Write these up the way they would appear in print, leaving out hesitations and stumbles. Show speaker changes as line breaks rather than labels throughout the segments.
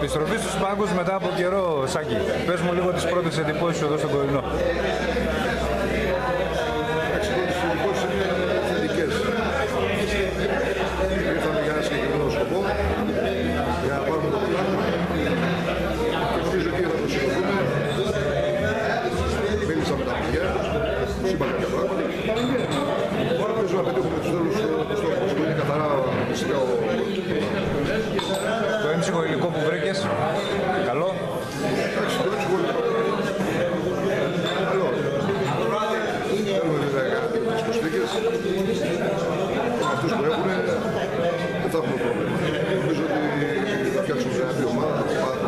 Επιστροφή στους πάγκους μετά από καιρό, Σάκη. Πες μου λίγο τις πρώτες εντυπώσεις εδώ στον Κορινό.
Οι πρώτες εντυπώσεις είναι θετικές. Ήρθαμε για ένα συγκεκριμένο σκοπό, για να πάρουμε το πράγμα. Και νομίζω ότι θα το σηκωθούμε. Μίλησα με τα παιδιά, τους είπα κάποια πράγματα. Ελπίζω να πετύχουμε τους τέλους του στόχου. Είναι καθαρά φυσικά ο...
Το έμψυχο υλικό που βρήκες, καλό.
Εντάξει, το έμψυχο υλικό. Καλό. Θέλουμε βέβαια τις προσθήκες. Αυτούς που έχουν, δεν θα έχουμε πρόβλημα. Νομίζω ότι θα φτιάξουμε μια άλλη ομάδα.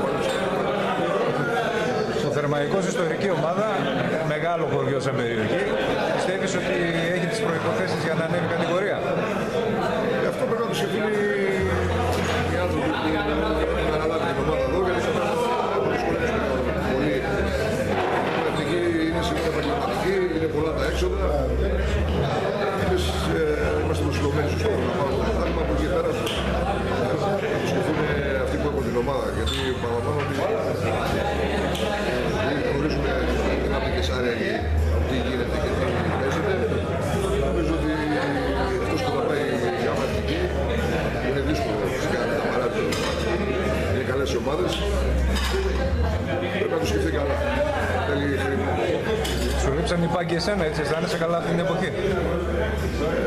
Στο Θερμαϊκός ιστορική ομάδα, μεγάλο χωριό σαν περιοχή. Πιστεύεις ότι έχει τις προϋποθέσεις για να ανέβει κατηγορία?
Αυτό πρέπει να το σκεφτούν οι άνθρωποι που έχουν αναλάβει την ομάδα εδώ, γιατί θα δυσκολεύσουν πολύ. Η εθνική είναι συνήθως επαγγελματική, είναι πολλά τα έξοδα. Εμείς είμαστε προσιλωμένοι στο στόχο να πάρουμε το πρωτάθλημα, από εκεί πέρα θα το σκεφτούν αυτοί που έχουν την ομάδα. Γιατί παραλαμβάνω ότι γνωρίζουμε την Κεσάρια τι γίνεται και τι παίζεται. Νομίζω ότι αυτός που θα πάει για μαθητική είναι δύσκολο φυσικά να τα παράδει. Είναι καλές οι ομάδες. Πρέπει να το σκεφτεί καλά. Θέλει χρήμα.
Σου λείψαν οι πάγκοι εσένα, έτσι αισθάνεσαι καλά αυτή την εποχή?